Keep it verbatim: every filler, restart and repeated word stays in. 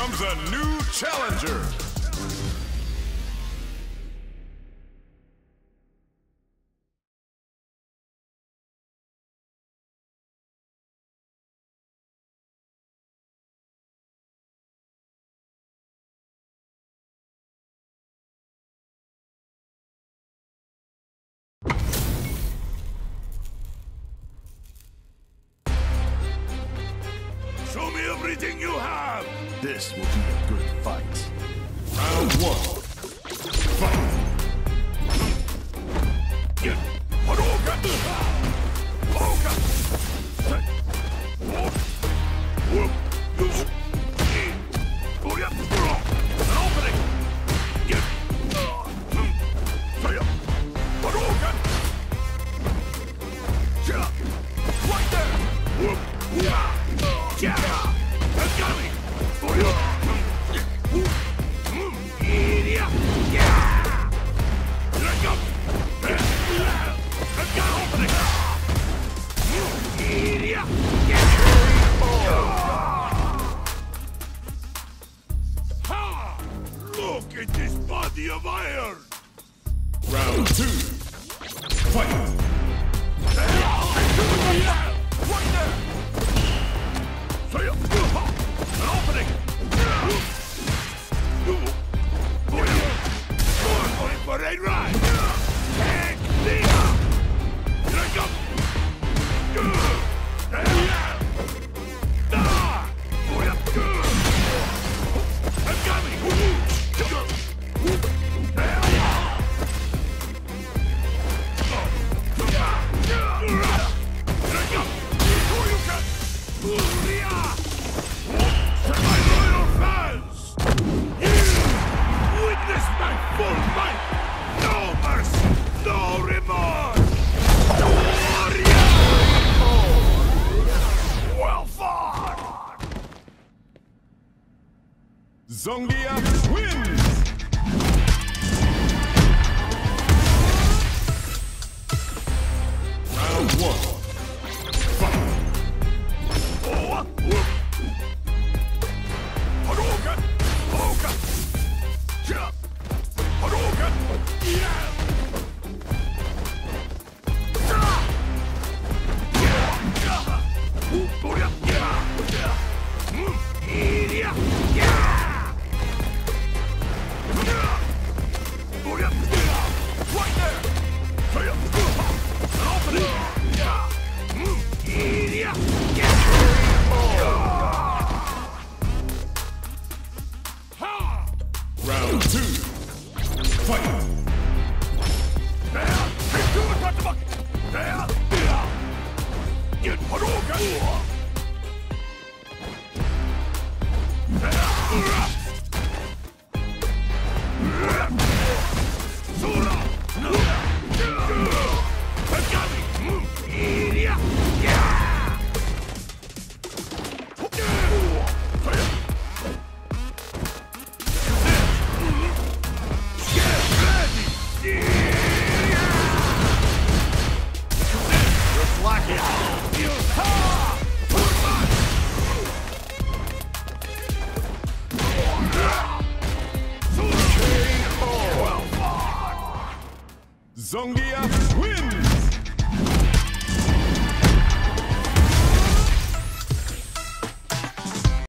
comes a new challenger. Show me everything you have! This will be a good fight. Round one. Fight. Get Hadouken! Hadouken! Whoop! Whoop! Whoop! Booyah! An opening! Get Hadouken! Yeah! Right there! Whoop! Yeah! Yeah! That's got me! For you! Yeah! Let go! Let's go! Opening! Yeah! Ha! Look at this body of iron! Round two. Fight. Right there! An opening! Going for a ride! Take me up! Here I come! I'm coming! Zangief wins! Round one. Fight! Hadouken! Hadouken! Yeah! Hadouken! Yeah! Round two. Fight! Get Hadouken! Zangief wins!